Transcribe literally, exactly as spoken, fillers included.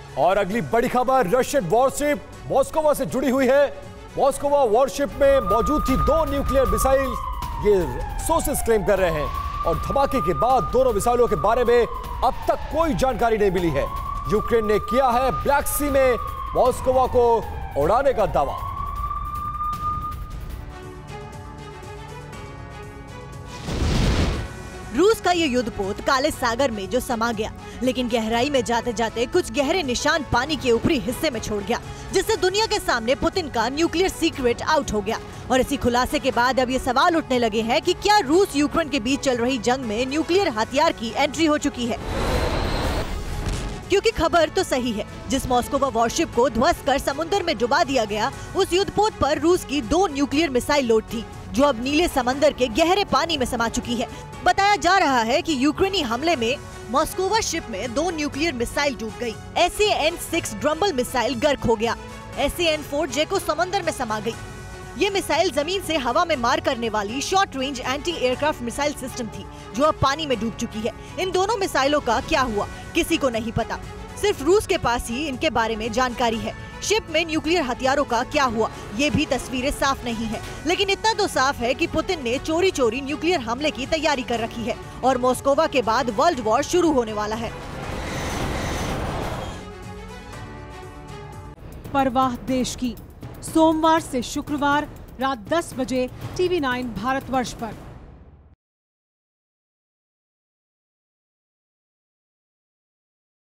और अगली बड़ी खबर, रशियन वॉरशिप मॉस्कोवा से जुड़ी हुई है। मॉस्कोवा वॉरशिप में मौजूद थी दो न्यूक्लियर मिसाइल, ये सोर्सेस क्लेम कर रहे हैं। और धमाके के बाद दोनों मिसाइलों के बारे में अब तक कोई जानकारी नहीं मिली है। यूक्रेन ने किया है ब्लैक सी में मॉस्कोवा को उड़ाने का दावा। रूस का ये युद्धपोत काले सागर में जो समा गया, लेकिन गहराई में जाते जाते कुछ गहरे निशान पानी के ऊपरी हिस्से में छोड़ गया, जिससे दुनिया के सामने पुतिन का न्यूक्लियर सीक्रेट आउट हो गया। और इसी खुलासे के बाद अब ये सवाल उठने लगे हैं कि क्या रूस यूक्रेन के बीच चल रही जंग में न्यूक्लियर हथियार की एंट्री हो चुकी है। क्योंकि खबर तो सही है, जिस मॉस्कोवा वॉरशिप को ध्वस्त कर समुद्र में डुबा दिया गया, उस युद्धपोत पर रूस की दो न्यूक्लियर मिसाइल लोड थी, जो अब नीले समंदर के गहरे पानी में समा चुकी है। बताया जा रहा है कि यूक्रेनी हमले में मॉस्कोवा शिप में दो न्यूक्लियर मिसाइल डूब गई। एस ए एन सिक्स ड्रम्बल मिसाइल गर्क हो गया। एस ए एन फोर जेको समंदर में समा गई। ये मिसाइल जमीन से हवा में मार करने वाली short range anti aircraft missile system थी, जो अब पानी में डूब चुकी है। इन दोनों मिसाइलों का क्या हुआ, किसी को नहीं पता। सिर्फ रूस के पास ही इनके बारे में जानकारी है। शिप में न्यूक्लियर हथियारों का क्या हुआ, ये भी तस्वीरें साफ नहीं है। लेकिन इतना तो साफ है कि पुतिन ने चोरी चोरी न्यूक्लियर हमले की तैयारी कर रखी है और मॉस्कोवा के बाद वर्ल्ड वॉर शुरू होने वाला है। परवाह देश की, सोमवार से शुक्रवार रात दस बजे टीवी नाइन भारतवर्ष पर।